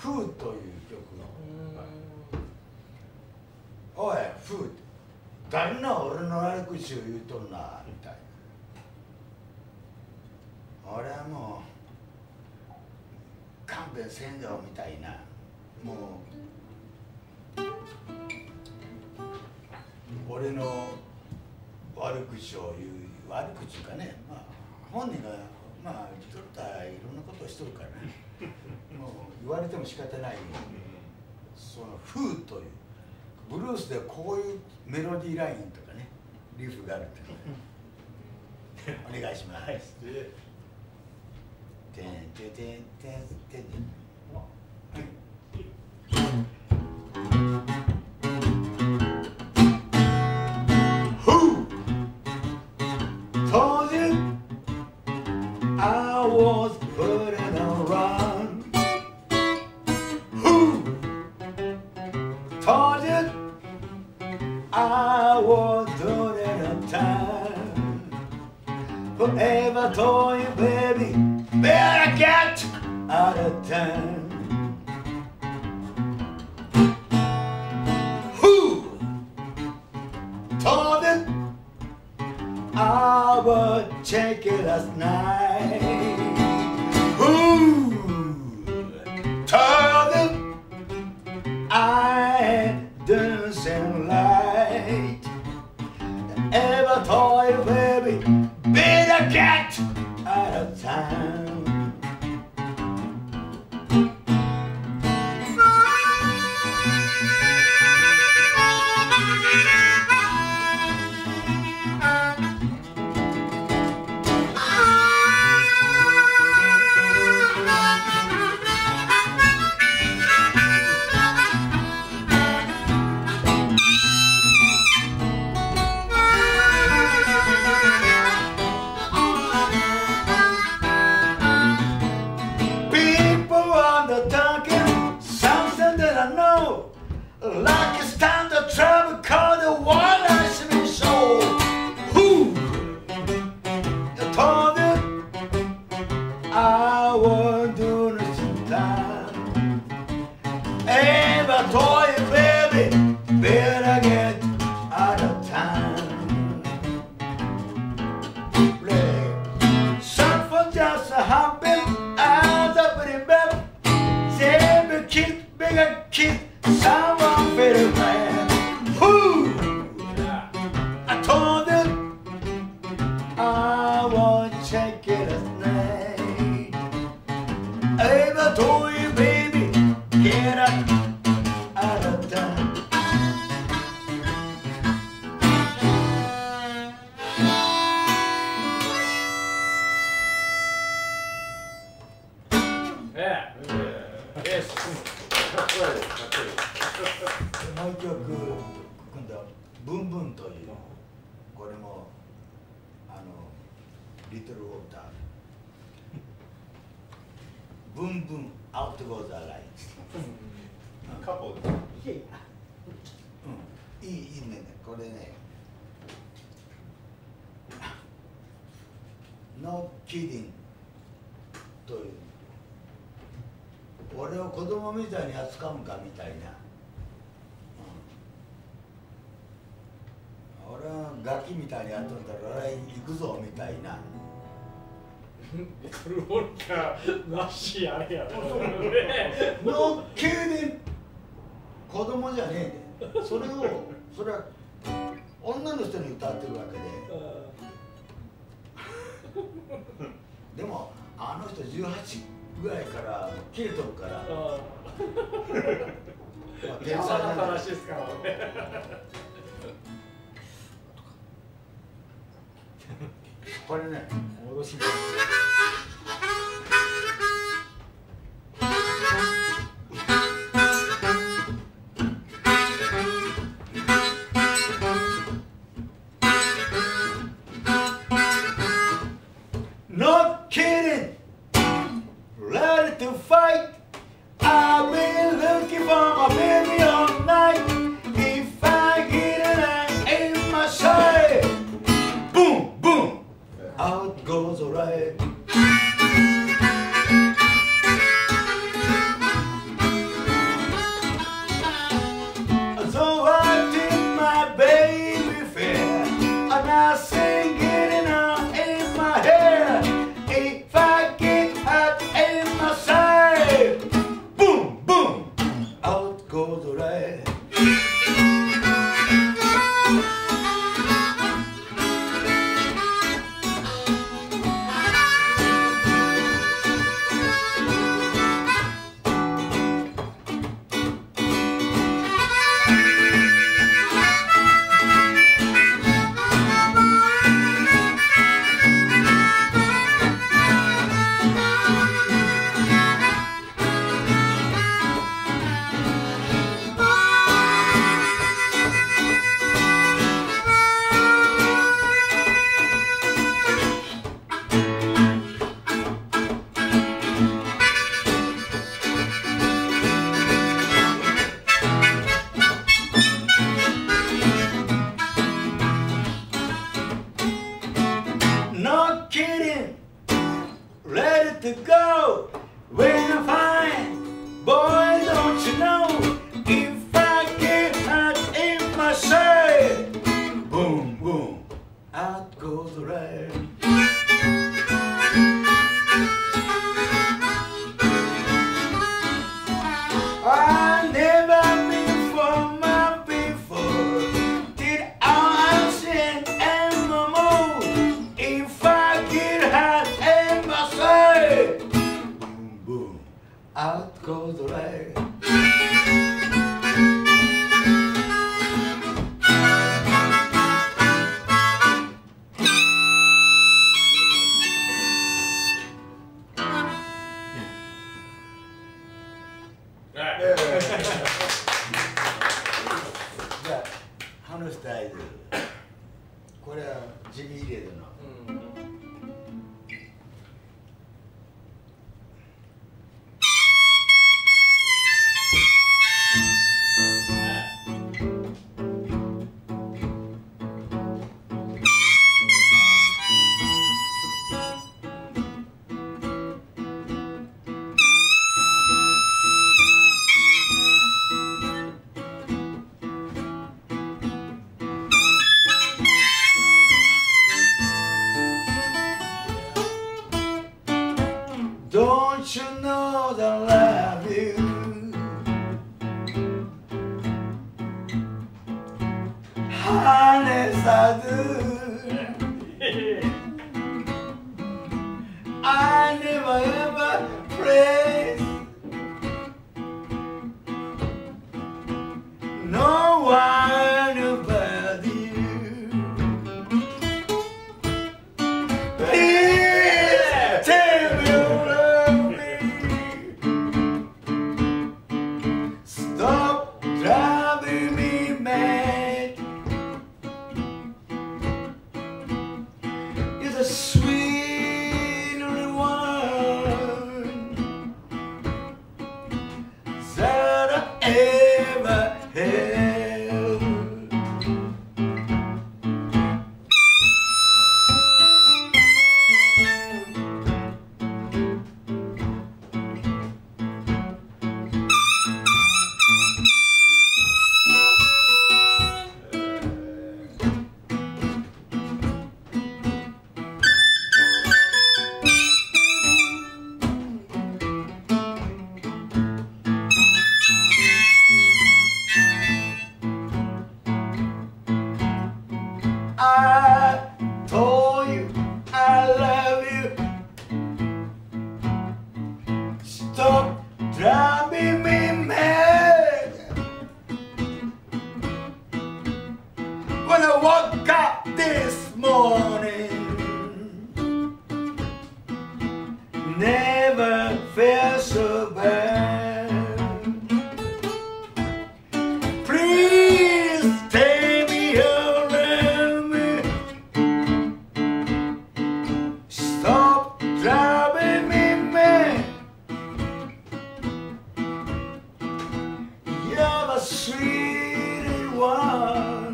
フーという曲の「おいフー誰な俺の悪口を言うとんな」みたいな。俺はもう勘弁せんぞみたいな、もう俺の悪口を言う、悪口かね、まあ本人がまあ一人だいろんなことをしとるからねもう言われても仕方ない。その「フー」というブルースでこういうメロディーラインとかね、リフがあるっていうのねお願いします。てんてんてんてんてん。Who told you I was putting around? Who told you I was doing a time? Whoever told you, baby, better get out of town. Who told you I was checking last night? Who told you I dancing light? Ever told you, baby, better get out of town. Like it's time to travel, call the one I me show. Who told you I was doing some time? Ever told you, baby, better get out of town. Something just happened as a pretty baby. Say, kid, bigger kid. Someone better man. Who? I told them I want to check it at night. I told you, baby, get out of town. Yeah. Yes. もう一曲、今度は「ブンブン」という、これもリトルウォーター「ブンブンアウトゴーザーライツ」 カポいいね、これね「No Kidding」という、俺を子供みたいに扱うんかみたいな、俺はガキみたいにやっとんだら俺行くぞみたいな。 リトルウォーカーらしいあれやろ。 の急に子供じゃねえで、それは女の人に歌ってるわけで。でもあの人18ぐらいから切れとるから。天才なんだ。 話ですからね。 これね、戻します。Not kidding, ready to fight. I've been looking for my baby all night. If I get it in my sight, boom, boom, out goes alright. Cause the lightじゃあハムスタイルこれはジミー・レードのDon't you know that I love you? Honest I do. I never ever praise no one but you. Please tell me you love me. Stop driving me mad. You're the sweet only one that I ever had. I told you I love you. Stop driving me mad. When I woke up this morning, never felt so bad. Please take me around me. Stop driving me mad. You're the sweet one.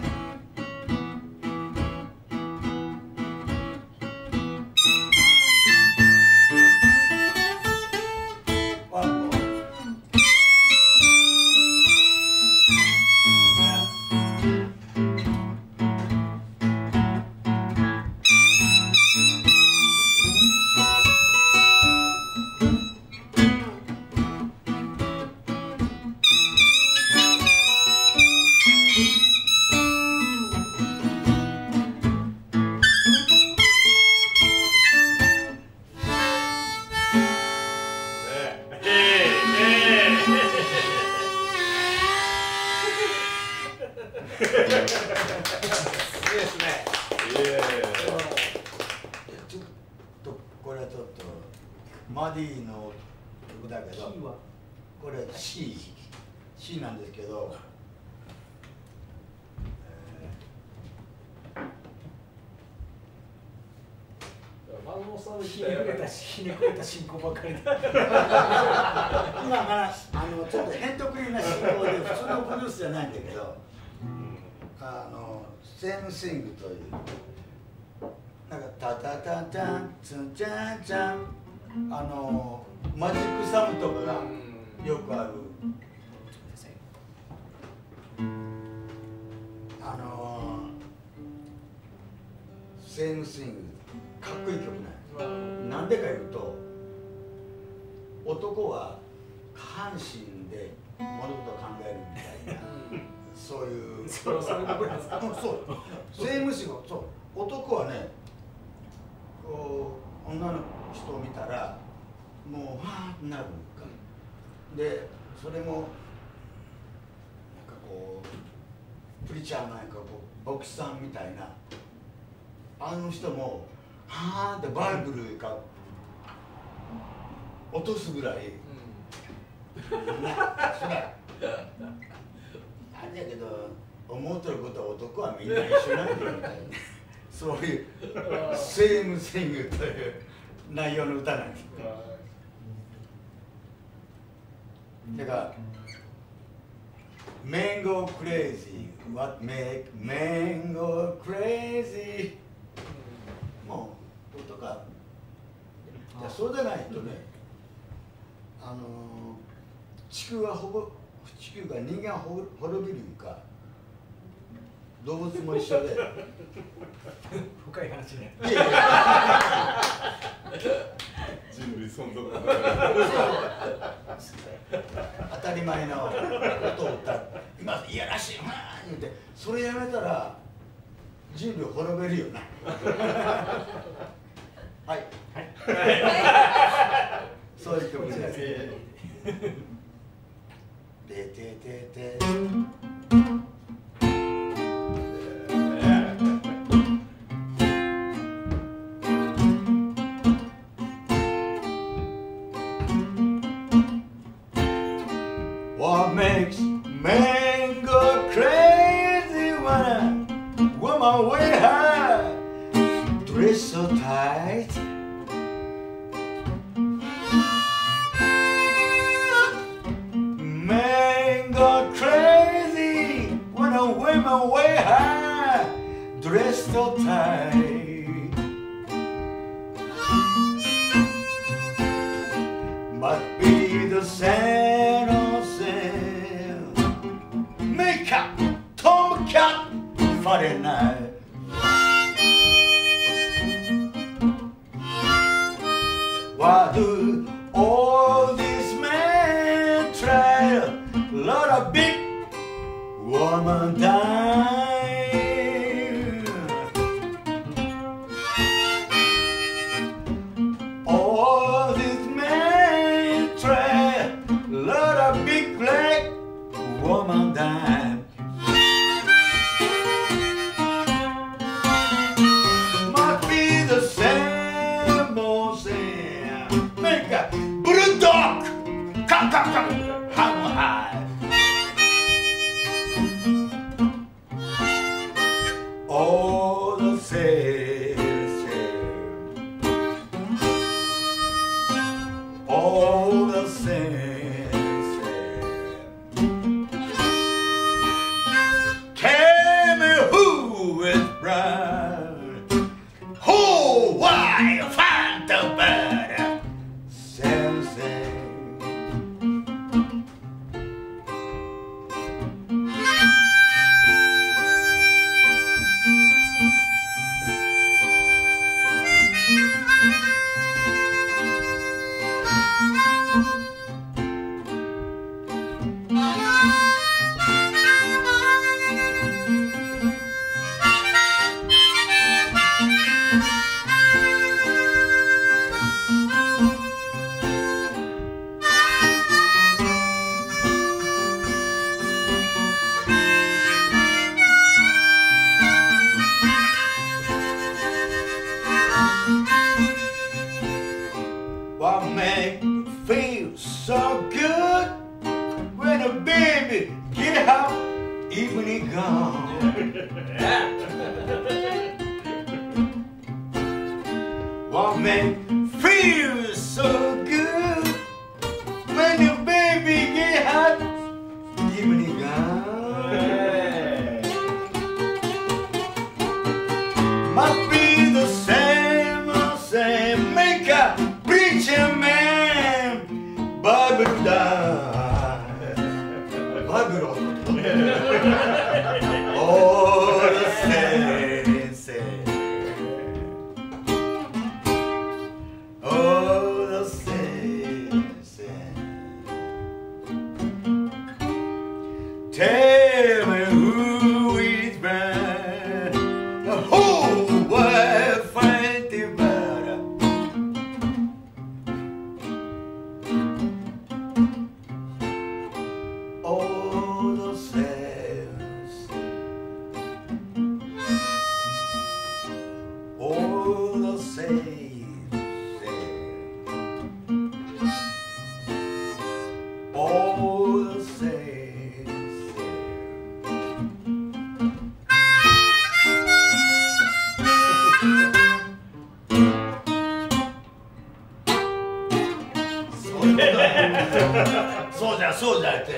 One more.ちょっとこれはちょっとマディの曲だけど、これ C なんですけど、 松本さんのひねくれた進行ばかりだ。 今からちょっとヘントクリーな進行で普通のブルースじゃないんだけど、セームスイングというなんかタタタタンツンチャンチャンマジックサムとかがよくあるセームスイングかっこいい曲なんです。なんでかいうと男は下半身で物事を考えるみたいなそういうそういうことなんですか。 そうセームスイングそう男はねこう女の人を見たらもうはーってなるのかでそれもなんかこうプリチャーなんかこう牧師さんみたいなあの人もはーってバイブルが落とすぐらい、それあれやけど思ってることは男はみんな一緒なんだよみたいなそういうセームシングという内容の歌なんです。だからMen go crazy, what make men go crazy もうとかじゃそうでないとね地球が人間が滅びるか動物も一緒で深い話ね。 いやいや人類存続当たり前のことを歌う今いやらしいな言うてそれやめたら人類滅べるよなはい、そういう曲です。ててててWhat makes men go crazy when a woman wear her dress so tight? Men go crazy when a woman wear her dress so tight. Must be the same old same. Makeup, tomcat, Friday night. Why do all these men try? Lot of big woman die. All these men try. Lot of big black woman die. Must be the same old same. Make a bulldog, come, hang high. All the same, all the same. Tell me who is right? Who, why, find the better? Same. What make you feel so good when a baby get up, even he gone? What make you feel so good when your baby get hot, even he gone? Must be the same, make a preacher man, Bible die, Bible all the same, all the same. Tell me who is right, who will find the better? all the same.そうじゃそうじゃって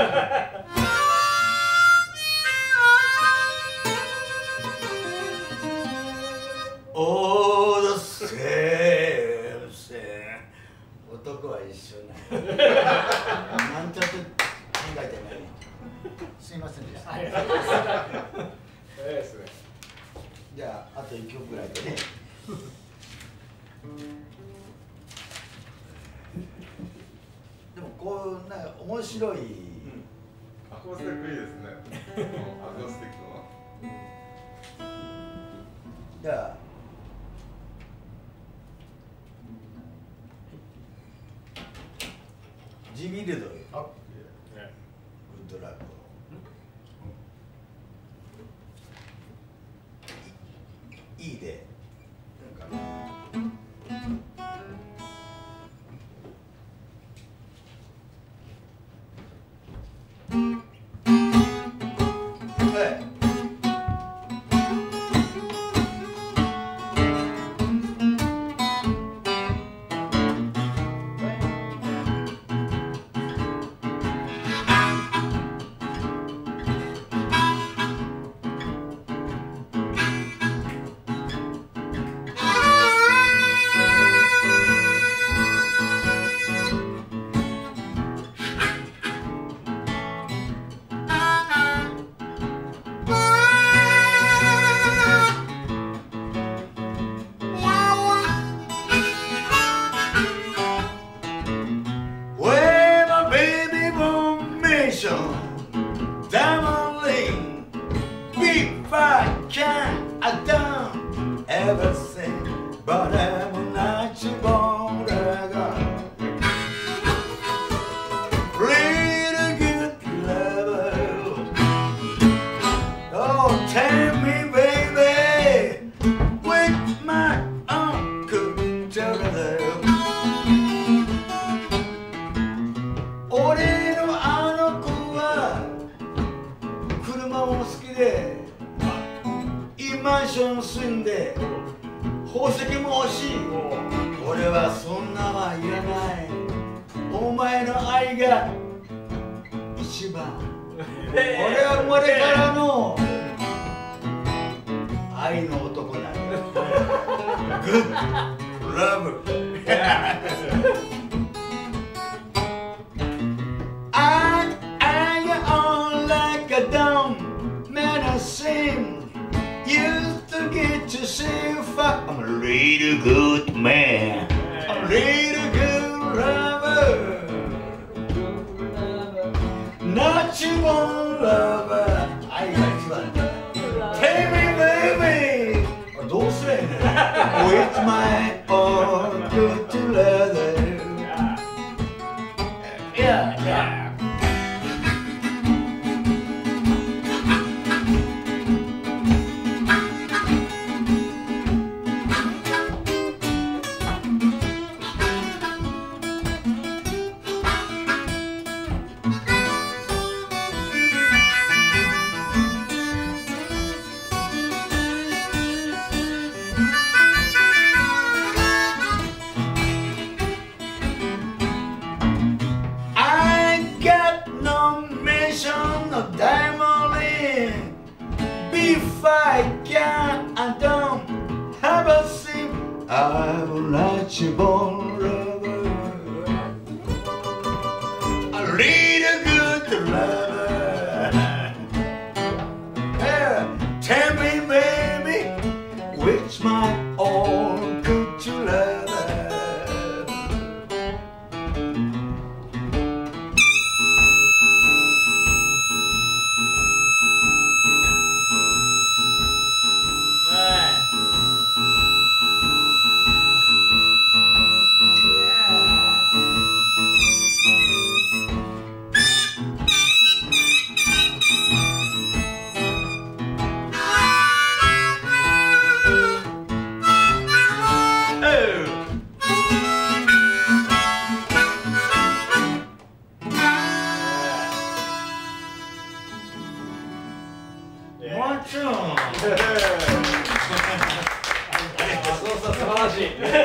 。All the same, same. 男は一緒な。なんちゃって考えてない。すいませんでした。 ですね。 じゃああと1曲ぐらいでね。でもこうなんか面白い。 アコースティックいいですね。アコースティックは。 じゃあ。ジミルドル。 あ、 グッドラック。いいで。なんか。 もちろん。 そうそう素晴らしい。